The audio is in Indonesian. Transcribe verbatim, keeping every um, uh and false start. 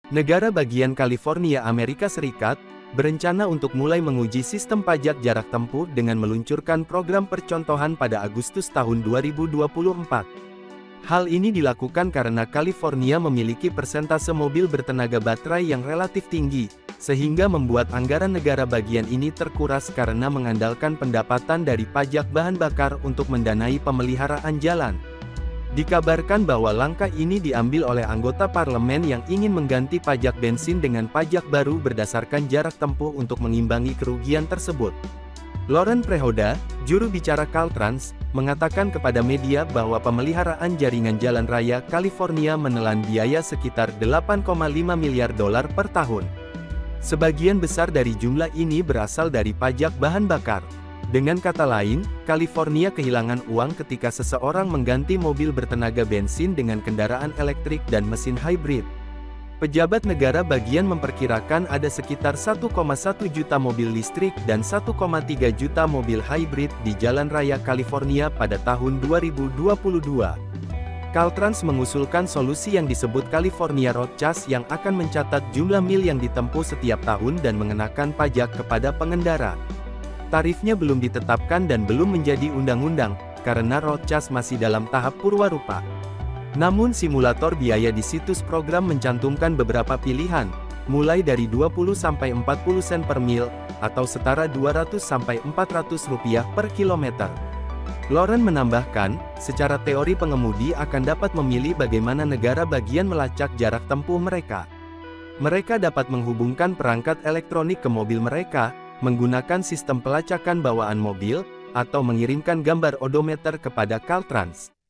Negara bagian California, Amerika Serikat, berencana untuk mulai menguji sistem pajak jarak tempuh dengan meluncurkan program percontohan pada Agustus tahun dua ribu dua puluh empat. Hal ini dilakukan karena California memiliki persentase mobil bertenaga baterai yang relatif tinggi, sehingga membuat anggaran negara bagian ini terkuras karena mengandalkan pendapatan dari pajak bahan bakar untuk mendanai pemeliharaan jalan. Dikabarkan bahwa langkah ini diambil oleh anggota parlemen yang ingin mengganti pajak bensin dengan pajak baru berdasarkan jarak tempuh untuk mengimbangi kerugian tersebut. Lauren Prehoda, juru bicara Caltrans, mengatakan kepada media bahwa pemeliharaan jaringan jalan raya California menelan biaya sekitar delapan koma lima miliar dolar per tahun. Sebagian besar dari jumlah ini berasal dari pajak bahan bakar. Dengan kata lain, California kehilangan uang ketika seseorang mengganti mobil bertenaga bensin dengan kendaraan elektrik dan mesin hybrid. Pejabat negara bagian memperkirakan ada sekitar satu koma satu juta mobil listrik dan satu koma tiga juta mobil hybrid di jalan raya California pada tahun dua ribu dua puluh dua. Caltrans mengusulkan solusi yang disebut California Road Charge yang akan mencatat jumlah mil yang ditempuh setiap tahun dan mengenakan pajak kepada pengendara. Tarifnya belum ditetapkan dan belum menjadi undang-undang, karena road charge masih dalam tahap purwarupa. Namun simulator biaya di situs program mencantumkan beberapa pilihan, mulai dari dua puluh sampai empat puluh sen per mil, atau setara dua ratus sampai empat ratus rupiah per kilometer. Lauren menambahkan, secara teori pengemudi akan dapat memilih bagaimana negara bagian melacak jarak tempuh mereka. Mereka dapat menghubungkan perangkat elektronik ke mobil mereka, menggunakan sistem pelacakan bawaan mobil, atau mengirimkan gambar odometer kepada Caltrans.